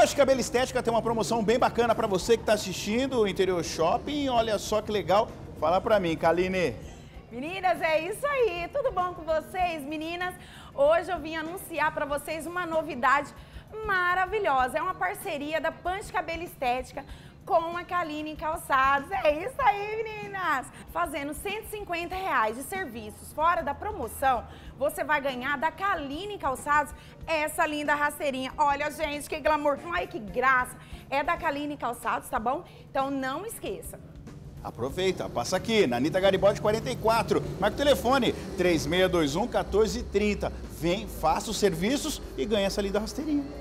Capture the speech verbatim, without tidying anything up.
Pancho Cabelo Estética tem uma promoção bem bacana para você que está assistindo o Interior Shopping. Olha só que legal. Fala para mim, Kaline. Meninas, é isso aí. Tudo bom com vocês, meninas? Hoje eu vim anunciar para vocês uma novidade maravilhosa. É uma parceria da Pancho Cabelo Estética com a Kaline Calçados. É isso aí, meninas! Fazendo cento e cinquenta reais de serviços fora da promoção, você vai ganhar da Kaline Calçados essa linda rasteirinha. Olha, gente, que glamour! Ai, que graça! É da Kaline Calçados, tá bom? Então não esqueça. Aproveita, passa aqui, na Anitta Garibaldi quarenta e quatro. Marca o telefone três seis dois um, um quatro três zero. Vem, faça os serviços e ganha essa linda rasteirinha.